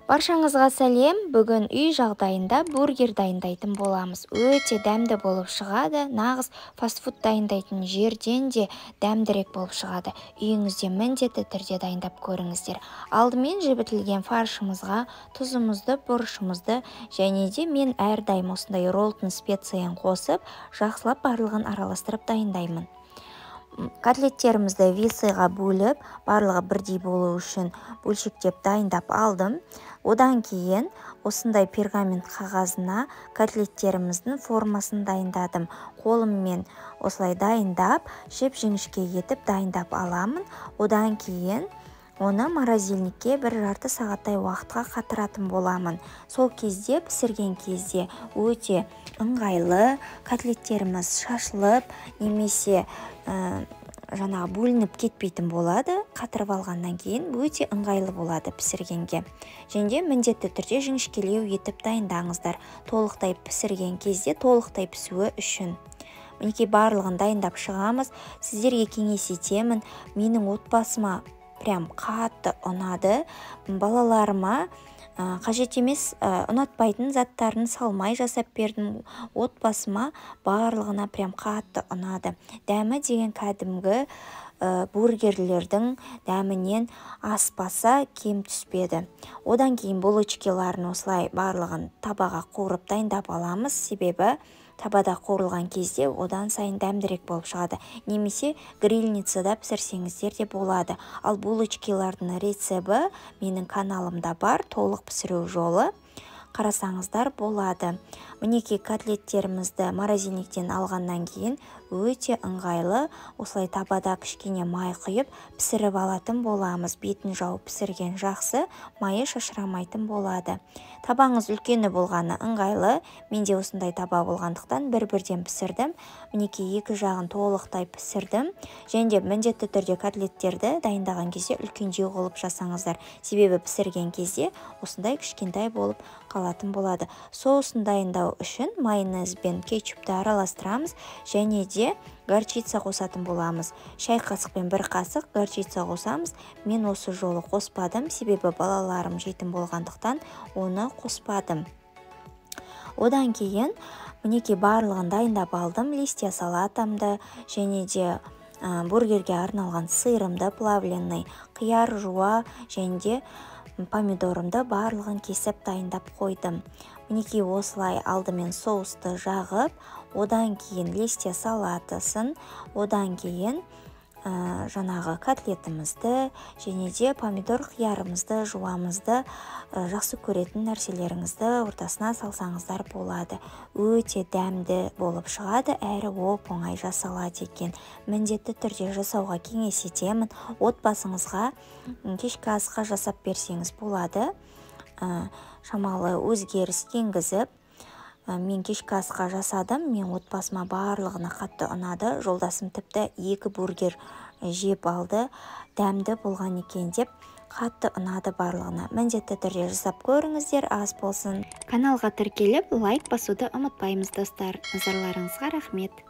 Баршаңызға сәлем. Бүгін үй жағдайында бургер дайындайтын боламыз. Өте дәмді болып шығады. Нағыз фастфуд дайындайтын жерден де дәмдірек болып шығады. Үйіңізде міндетті түрде дайындап көріңіздер. Алдымен жібітілген фаршымызға тұзымызды, бұрышымызды және де мен әрдайым осындай роллтың специйін қосып, жақсылап барлығын араластырып дайындаймын. Котлеттерімізді весыйға бөліп, барлығы бірдей болу үшін бөлшектеп дайындап алдым. Одан кейін осындай пергамент қағазына котлеттеріміздің формасын дайындадым. Қолыммен осылай дайындап, жіп-жіңішке етіп дайындап аламын. Одан кейін оны морозильникке 1,5 сағаттай уақытқа қатыратын боламын. Сол кезде, пісірген кезде өте ыңғайлы, котлеттеріміз шашылып, немесе бөлініп кетпейтін болады. Қатырып алғаннан кейін өте ыңғайлы болады пісіргенге. Және міндетті түрде жіңішкелеу етіп дайындаңыздар. Толықтай пісірген кезде толықтай пісуі үшін. Мінекей барлығын дайындап шығамыз. Сіздерге кеңес етемін. Менің отбасыма прям қатты ұнады. Балаларыма қажет емес, ұнатпайтын заттарын салмай жасап бердім. Отбасыма барлығына прям қатты ұнады. Дәмі деген кәдімгі бургерлердің дәмінен аспаса кем түспеді. Одан кейін булочкаларын осылай барлығын табаға қуырып дайындап аламыз. Себебі табада қуырылған кезде одан сайын дәмдірек болып шығады. Немесе грильницада пісірсеңіздер де болады. Ал булочкалардың рецебі менің каналымда бар, толық пісіру жолы. Қарасаңыздар болады. Мінекей котлеттерімізді морозильниктен алғаннан кейін өте ыңғайлы, осылай табада кішкене май құйып пісіріп алатын боламыз. Бетін жауып пісірген жақсы, майы шашырамайтын болады. Табаңыз үлкені болғаны ыңғайлы. Менде осындай таба болғандықтан бір-бірден пісірдім. Мінекей екі жағын толықтай пісірдім. Және де міндетті түрде котлеттерді дайындаған кезде үлкендеу қылып жасаңыздар. Себебі пісірген кезде осындай кішкентай болып қалатын болады. Соусын дайындау үшін майонез бен кетчупты араластырамыз, және де горчица қосатын боламыз. Шай қасықпен 1 қасық горчица қосамыз. Мен осы жолы қоспадым, себебі балаларым жетім болғандықтан оны қоспадым. Одан кейін мінекей барлығын дайындап алдым. Листья салатамды және де бургерге арналған сырымды, плавленный, қияр, жуа және де помидорымды барлығын кесіп дайындап қойдым. Мінекей осылай алдымен соусты жағып, одан кейін листья салатасын, одан кейін котлетімізді және де помидор қиярымызды, жуамызды, жақсы көретін нәрселеріңізді ортасына салсаңыздар болады. Өте дәмді болып шығады, әрі оп-оңай жасалады екен. Міндетті түрде жасауға кеңес етемін. Отбасыңызға кешкі асқа жасап берсеңіз болады. Шамалы өзгеріс енгізіп, мен кешкі асқа жасадым. Мен отбасыма барлығына қатты ұнады. Жолдасым тіпті 2 бургер жеп алды. Дәмді болған екен деп қатты ұнады барлығына. Міндетті түрде жасап көріңіздер, ас болсын. Каналға тіркеліп, лайк басуды ұмытпаймыз, достар. Назарларыңызға рахмет.